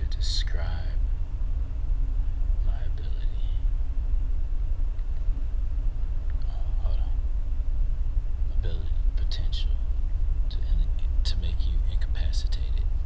to describe my ability. Hold on. Ability, potential to make you incapacitated.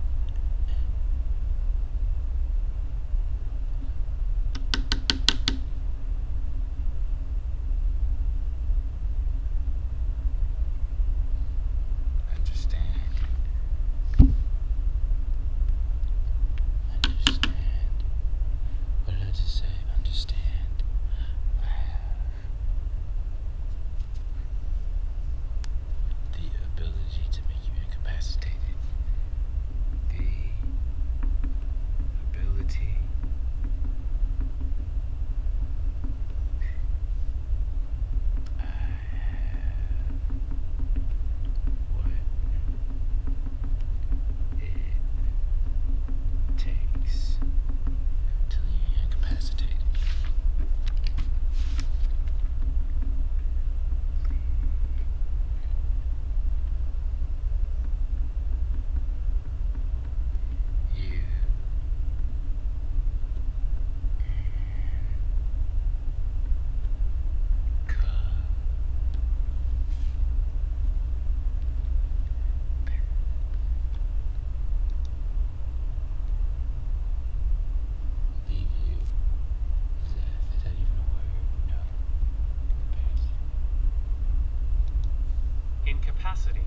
Incapacity.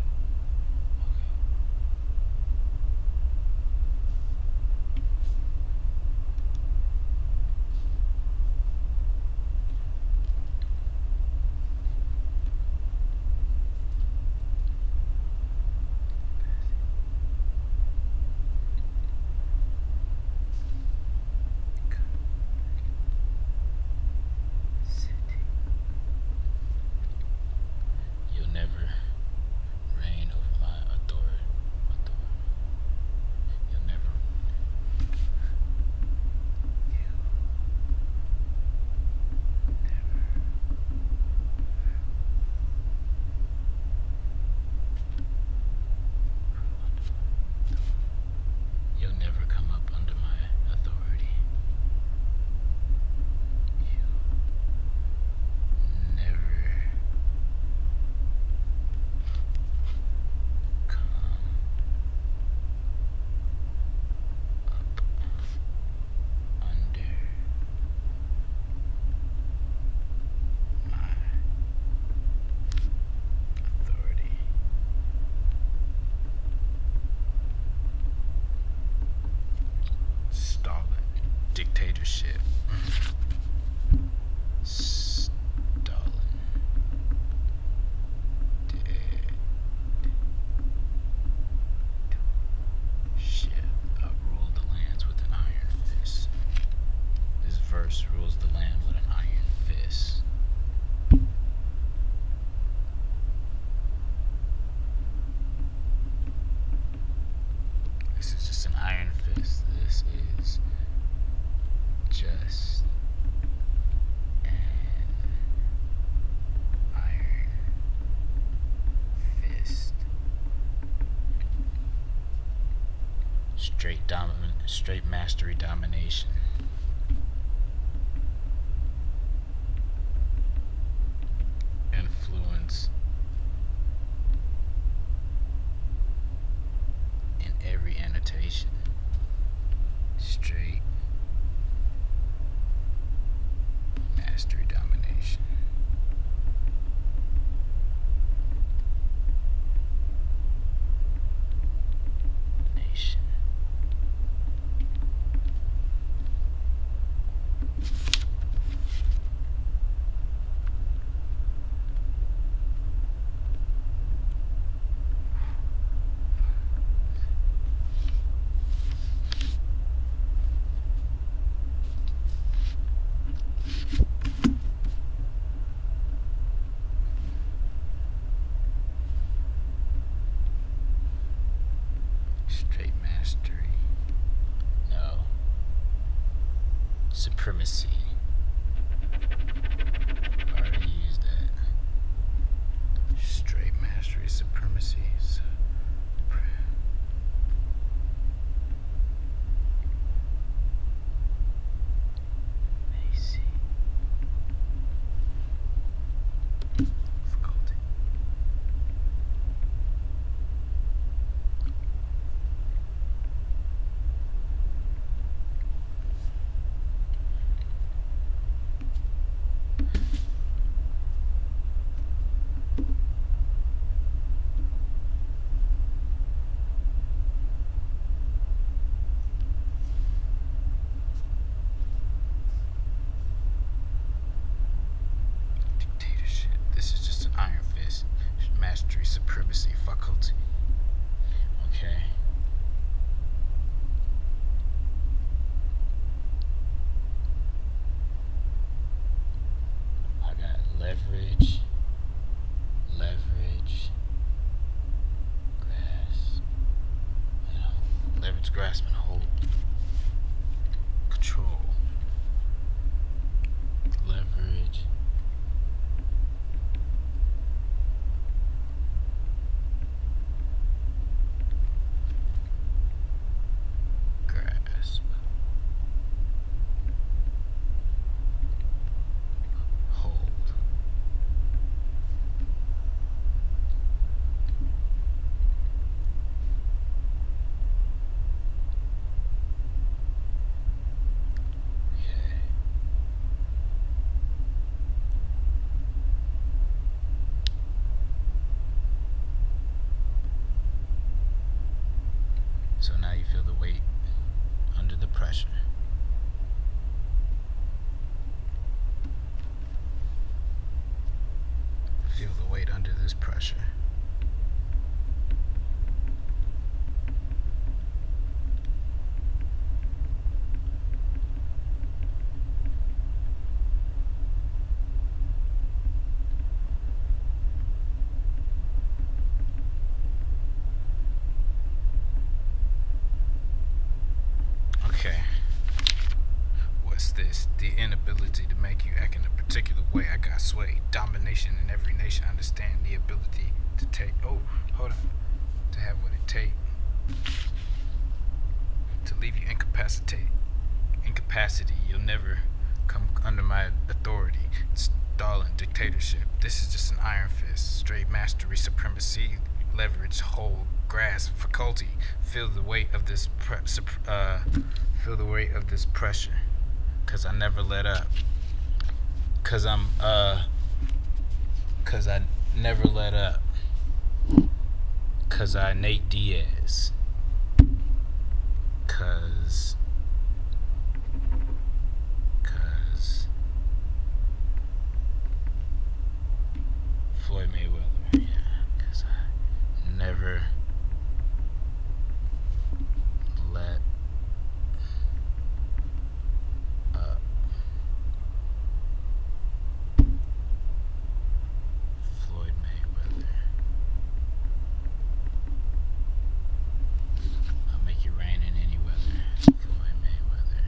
You'll never reign over my authority. You'll never. You'll never come up under my authority. You never come up under my authority. Stalin. Dictatorship. Stalin. Shit. I ruled the lands with an iron fist. This verse rules the land with an iron fist. This is just an iron fist. This is just an iron fist. Straight mastery domination. Influence in every annotation. Straight mastery domination. Nation. Straight mastery. No. Supremacy. Already used that. Straight mastery, supremacy. Leverage, grasp, and hold. Control. Leverage. Grasp. Hold. So now you feel the weight under the pressure. Feel the weight under this pressure. Okay. What's this? The inability to make you act in a particular way. I got sway. Domination in every nation. Understand the ability to take. Oh, hold on. To have what it takes to leave you incapacitated. Incapacity. You'll never come under my authority. Stalin dictatorship. This is just an iron fist. Straight mastery, supremacy, leverage, hold, grasp, faculty. Feel the weight of this feel the weight of this pressure. Cause I never let up. Cause I never let up. Cause I Nate Diaz. Cause Floyd Mayweather. Yeah. Cause I never let up. Floyd Mayweather. I'll make it rain in any weather. Floyd Mayweather.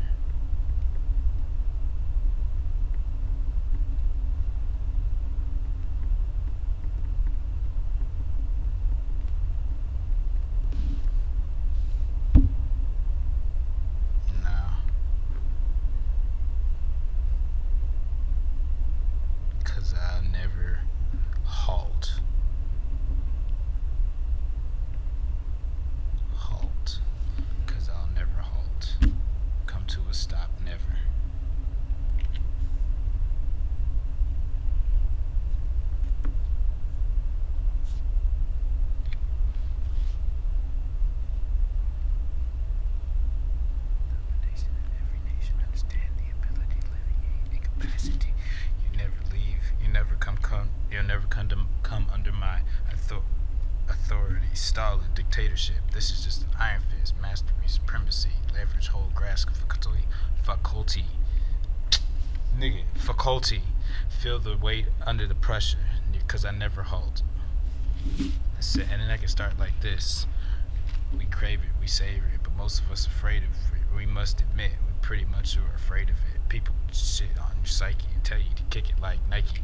Now, cause I'll never halt. Halt. Cause I'll never halt. Come to a stop, never. Domination in every nation. Understand the ability to alleviate incapacity. You never leave. You'll never come under my authority. Stalin dictatorship. This is just an iron fist. Mastery, supremacy, leverage, hold, grasp, faculty. Nigga, faculty. Feel the weight under the pressure. Cause I never halt. That's it. And then I can start like this. We crave it, we savor it, but most of us are afraid of it. We must admit, we pretty much are afraid of it. People shit on your psyche and tell you to kick it like Nike,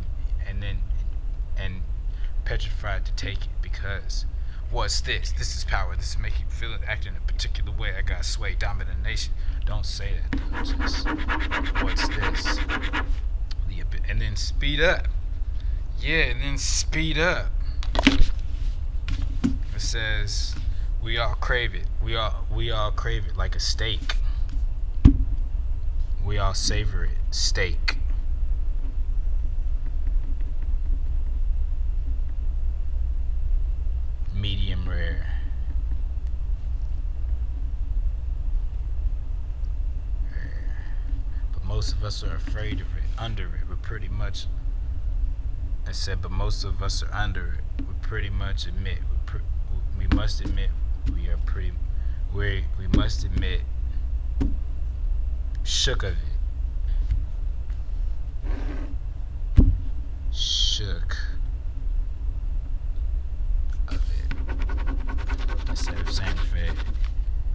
and petrified to take it because what's this? This is power. This is making you feel it, act in a particular way. I got sway, domination. Don't say that though. Just what's this? And then speed up. Yeah, and then speed up. It says we all crave it. We all crave it like a steak. We all savor it. Steak. Medium rare. But most of us are afraid of it, under it. We're pretty much. I said, but most of us are under it. We pretty much admit. We must admit we are pretty. We must admit shook of it. Shook of it. Instead of Santa Fe.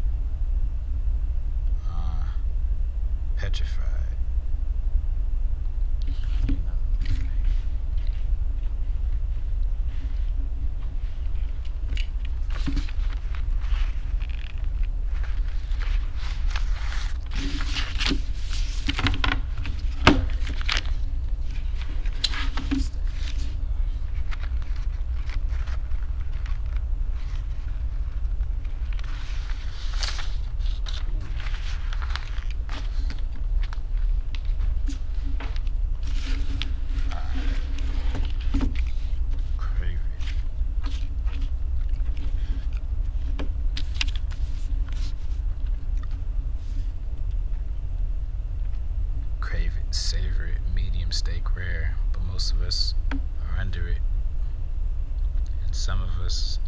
most of us are under it, and some of us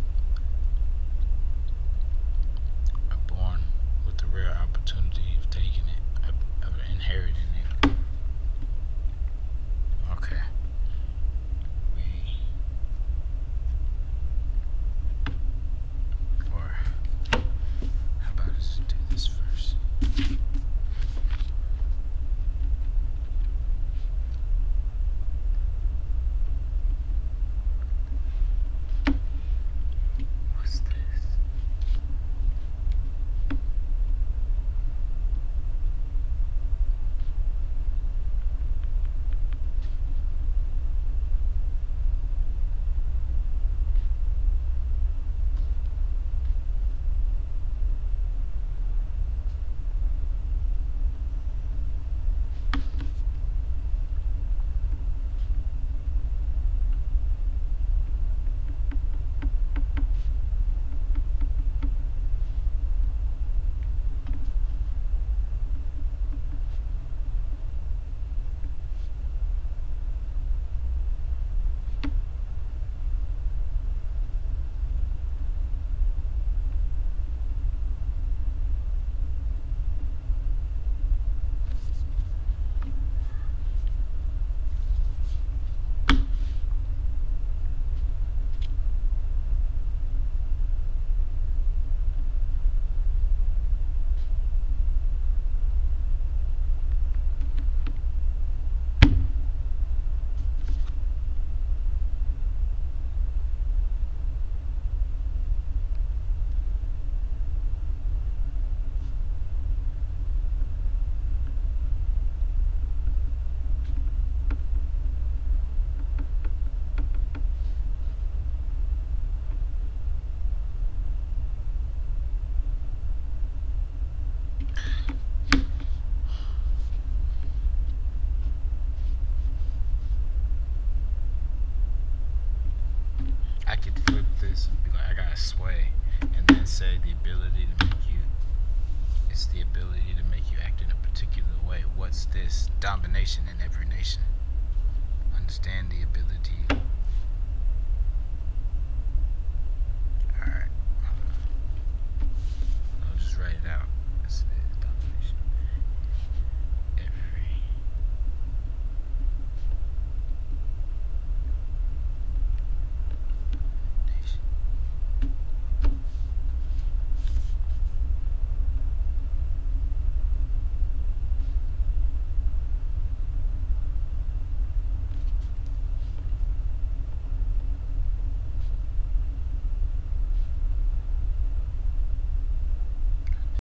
are born with the rare opportunity of taking it, of inheriting it. Okay. Or how about us do this first? What's this? I could flip this and be like, I gotta sway, and then say the ability to make you. It's the ability to make you act in a particular way. What's this? Domination in every nation. Understand the ability